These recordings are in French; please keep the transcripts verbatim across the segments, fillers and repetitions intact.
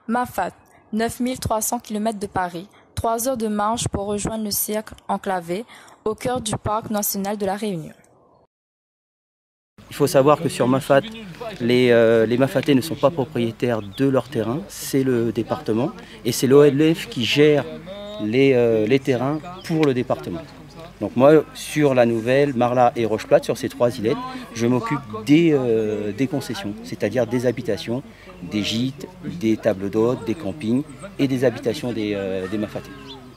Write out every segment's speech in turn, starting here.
Mafate, neuf mille trois cents kilomètres de Paris, trois heures de marche pour rejoindre le cirque enclavé au cœur du parc national de la Réunion. Il faut savoir que sur Mafate, les, euh, les Mafatais ne sont pas propriétaires de leur terrain, c'est le département et c'est l'O L F qui gère les, euh, les terrains pour le département. Donc moi, sur la Nouvelle, Marla et Rocheplate, sur ces trois îlettes, je m'occupe des, euh, des concessions, c'est-à-dire des habitations, des gîtes, des tables d'hôtes, des campings et des habitations des, euh, des Mafatais.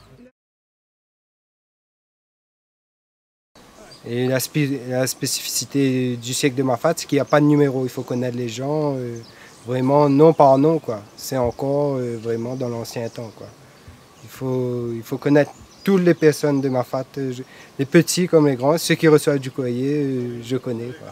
Et la, spé la spécificité du cirque de Mafate, c'est qu'il n'y a pas de numéro. Il faut connaître les gens, euh, vraiment nom par nom, quoi. C'est encore euh, vraiment dans l'ancien temps, quoi. Il faut, il faut connaître toutes les personnes de Mafate, euh, les petits comme les grands. Ceux qui reçoivent du courrier, euh, je connais, quoi.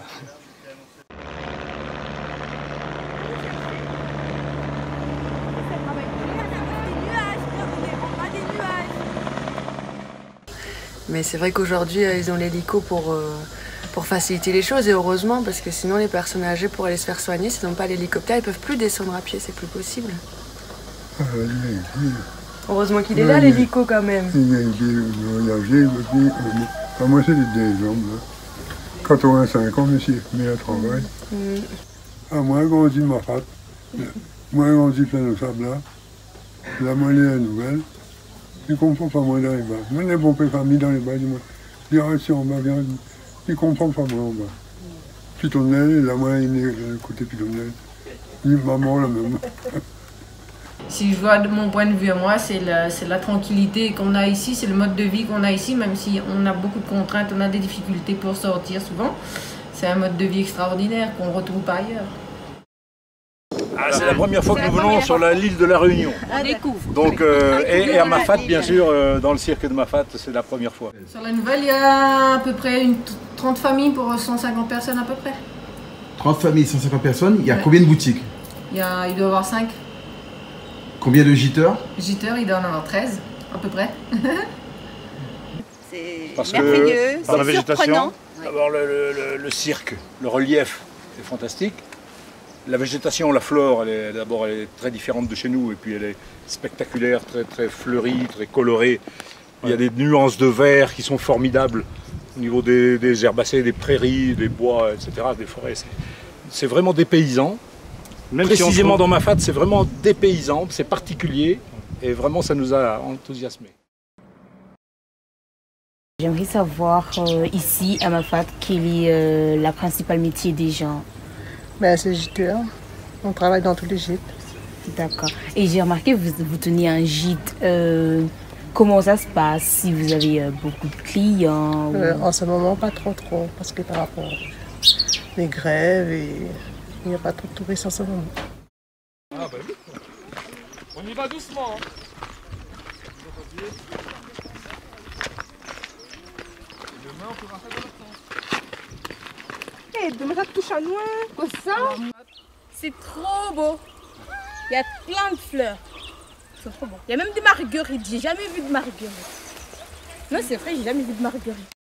Mais c'est vrai qu'aujourd'hui, ils ont l'hélico pour, euh, pour faciliter les choses, et heureusement, parce que sinon les personnes âgées, pour aller se faire soigner, s'ils n'ont pas l'hélicoptère, ils ne peuvent plus descendre à pied, c'est plus possible. Ah, Heureusement qu'il est là, l'hélico, quand même. Il a été voyagé, moi c'est des hommes, quatre-vingt-cinq ans, monsieur, mais à travail. Mm. Ah, moi, j'ai grandi de Mafate, moi, j'ai grandi plein de sable là, la monnaie est nouvelle. Je ne comprends pas moi dans les bas. Moi, les bons familles dans les bas, je dis, ah, si en bas, viens, je ne comprends pas moi en bas. Pitonnel, là, moi, il est le côté Pitonnel. Maman, la même. Si je vois de mon point de vue à moi, c'est la, la tranquillité qu'on a ici, c'est le mode de vie qu'on a ici, même si on a beaucoup de contraintes, on a des difficultés pour sortir souvent. C'est un mode de vie extraordinaire qu'on ne retrouve pas ailleurs. Ah, c'est la première fois que nous venons sur l'île de la Réunion. On découvre. Donc, euh, et, et à Mafate, bien sûr, euh, dans le cirque de Mafate, c'est la première fois. Sur la Nouvelle, il y a à peu près une trente familles pour cent cinquante personnes à peu près. trente familles, cent cinquante personnes, il y a ouais. Combien de boutiques? il, y a, il doit y avoir cinq. Combien de gîteurs? Gîteurs, il doit y en avoir treize, à peu près. C'est merveilleux, c'est dans la végétation, d'abord le, le, le, le cirque, le relief, c'est fantastique. La végétation, la flore, d'abord elle est très différente de chez nous et puis elle est spectaculaire, très, très fleurie, très colorée. Il y a des nuances de vert qui sont formidables au niveau des, des herbacées, des prairies, des bois, et cetera, des forêts. C'est vraiment dépaysant. Même précisément si trouve... dans Mafate, c'est vraiment dépaysant, c'est particulier et vraiment ça nous a enthousiasmés. J'aimerais savoir euh, ici à Mafate quel est euh, la principale métier des gens. Ben, c'est giteur. On travaille dans tous les gîtes. D'accord. Et j'ai remarqué que vous, vous tenez un gîte. Euh, comment ça se passe? Si vous avez euh, beaucoup de clients ou... euh, En ce moment, pas trop trop. Parce que par rapport aux grèves, et il n'y a pas trop de touristes en ce moment. Ah bah oui. On y va doucement. Hein. Demain, on fera ça dans le temps. Hey, demain, ça touche à loin. Comme ça. C'est trop beau. Il y a plein de fleurs. C'est trop beau. Il y a même des marguerites. J'ai jamais vu de marguerites. Non, c'est vrai, j'ai jamais vu de marguerites.